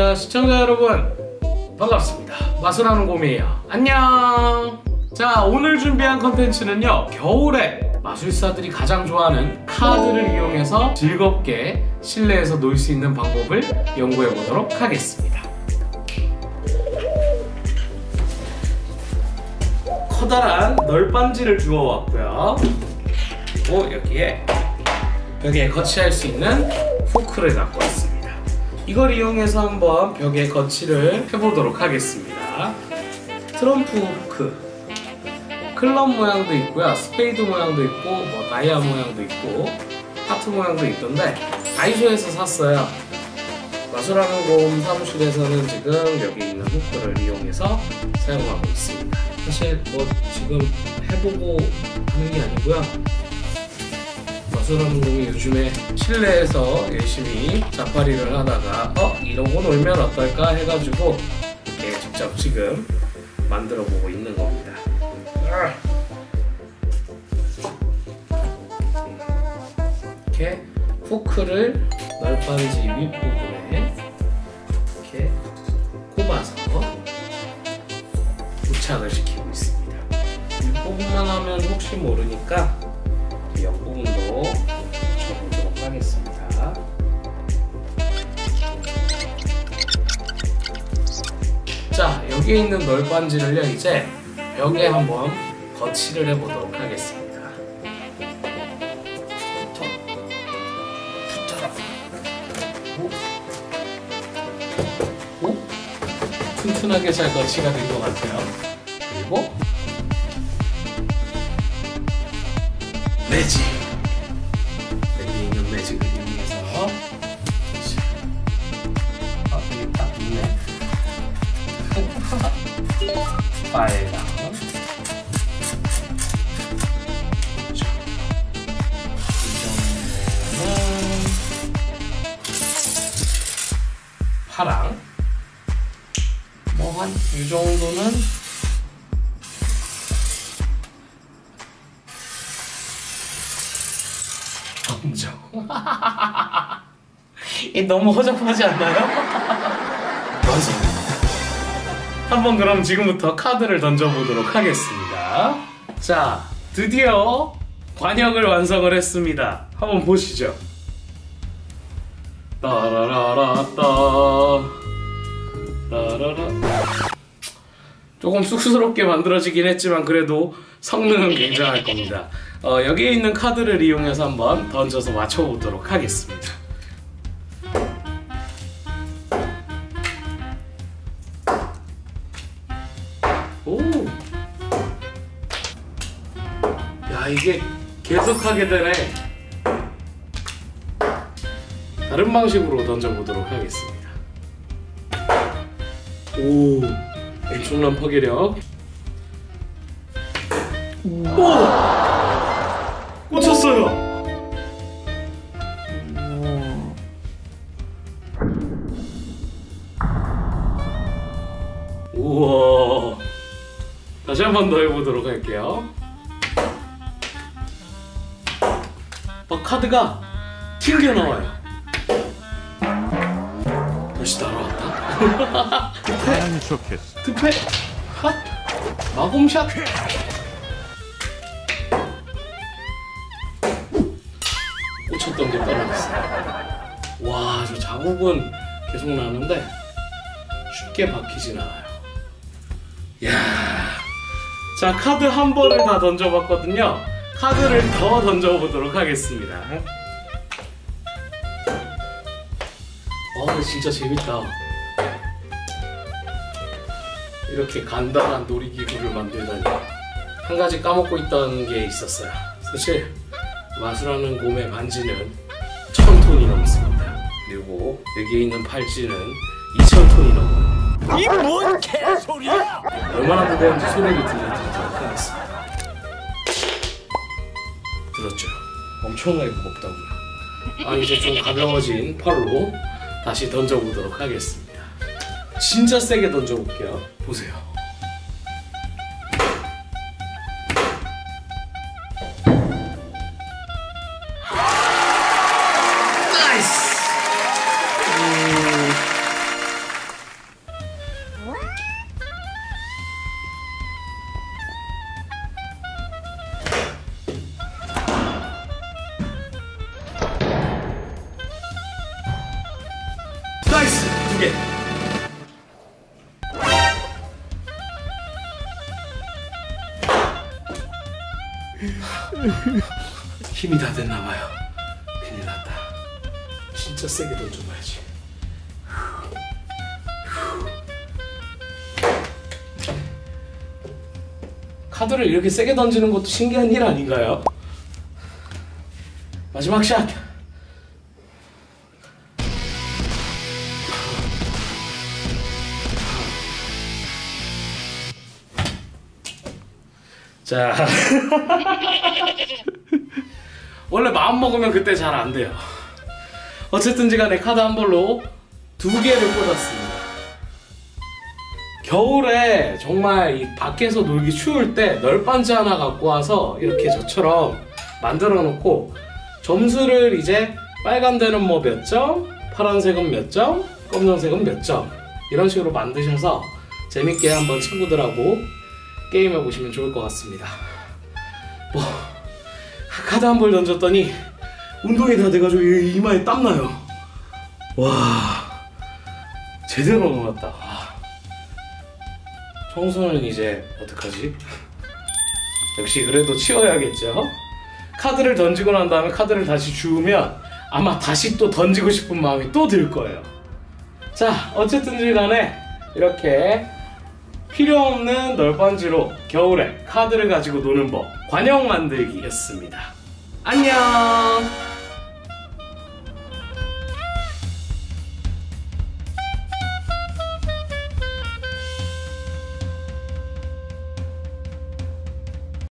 자, 시청자 여러분 반갑습니다. 마술하는 곰이에요. 안녕. 자, 오늘 준비한 컨텐츠는요, 겨울에 마술사들이 가장 좋아하는 카드를 이용해서 즐겁게 실내에서 놀 수 있는 방법을 연구해 보도록 하겠습니다. 커다란 널빤지를 주워왔고요. 그리고 여기에 벽에 거치할 수 있는 후크를 갖고 왔습니다. 이걸 이용해서 한번 벽에 거치를 해보도록 하겠습니다. 트럼프 후크, 클럽 모양도 있고요, 스페이드 모양도 있고, 뭐 다이아 모양도 있고, 하트 모양도 있던데 다이소에서 샀어요. 마술하는 곰 사무실에서는 지금 여기 있는 후크를 이용해서 사용하고 있습니다. 사실 뭐 지금 해보고 하는 게 아니고요, 마술하는 곰이 요즘에 실내에서 열심히 자파리를 하다가 이러고 놀면 어떨까 해가지고 이렇게 직접 지금 만들어 보고 있는 겁니다. 이렇게 후크를 널빤지 윗부분에 이렇게 꼽아서 부착을 시키고 있습니다. 윗부분만 하면 혹시 모르니까 옆부분도 접어보도록 하겠습니다. 자, 여기에 있는 널빤지를요, 이제 벽에 한번 거치를 해보도록 하겠습니다. 오? 튼튼하게 잘 거치가 된 것 같아요. 그리고 매직! 여기 있는 매직을 이용해서 여기 딱 있네. 빨강, 이 정도는 파랑, 뭐 한 이 정도는 검정. 이 너무 허접하지 않나요? 맞습니다. 한번 그럼 지금부터 카드를 던져보도록 하겠습니다. 자, 드디어 관역을 완성을 했습니다. 한번 보시죠. 따라라라따 라라라. 조금 쑥스럽게 만들어지긴 했지만 그래도 성능은 굉장할 겁니다. 여기에 있는 카드를 이용해서 한번 던져서 맞춰보도록 하겠습니다. 오! 야, 이게 계속하게 되네. 다른 방식으로 던져보도록 하겠습니다. 오! 엄청난 파괴력. 오! 꽂혔어요! 우와! 다시 한 번 더 해보도록 할게요. 카드가 튕겨나와요. 다시 날아왔다. 투패! 핫! 마검샷! 꽂혔던 게 떨어졌어요. 와, 저 자국은 계속 나는데 쉽게 박히진 않아요. 이야. 자, 카드 한 번을 다 던져봤거든요. 카드를 더 던져보도록 하겠습니다. 진짜 재밌다. 이렇게 간단한 놀이기구를 만들다니. 한 가지 까먹고 있던 게 있었어요. 사실 마술하는 곰의 반지는 1000톤이 넘습니다. 그리고 여기에 있는 팔찌는 2000톤이 넘어요. 이 뭔 개소리야! 얼마나 무거운지 소리를 들려드리도록 하겠습니다. 들었죠? 엄청나게 무겁다고요. 이제 좀 가벼워진 팔로 다시 던져보도록 하겠습니다. 진짜 세게 던져볼게요. 보세요. 나이스! 힘이 다 됐나봐요. 큰일 났다. 진짜 세게 던져봐야지. 카드를 이렇게 세게 던지는 것도 신기한 일 아닌가요? 마지막 샷! 자 원래 마음 먹으면 그때 잘 안 돼요. 어쨌든지 간에 카드 한 벌로 2개를 꽂았습니다. 겨울에 정말 이 밖에서 놀기 추울 때 널빤지 하나 갖고 와서 이렇게 저처럼 만들어 놓고 점수를 이제 빨간 데는 뭐 몇 점, 파란색은 몇 점, 검정색은 몇 점 이런 식으로 만드셔서 재밌게 한번 친구들하고 게임해 보시면 좋을 것 같습니다. 뭐 카드 한 벌 던졌더니 운동이 다 돼가지고 이마에 땀나요. 와 제대로 놀았다. 청소는 이제 어떡하지? 역시 그래도 치워야겠죠? 카드를 던지고 난 다음에 카드를 다시 주우면 아마 다시 또 던지고 싶은 마음이 또 들 거예요. 자 어쨌든지 간에 이렇게 필요없는 널빤지로 겨울에 카드를 가지고 노는 법 관영 만들기였습니다. 안녕.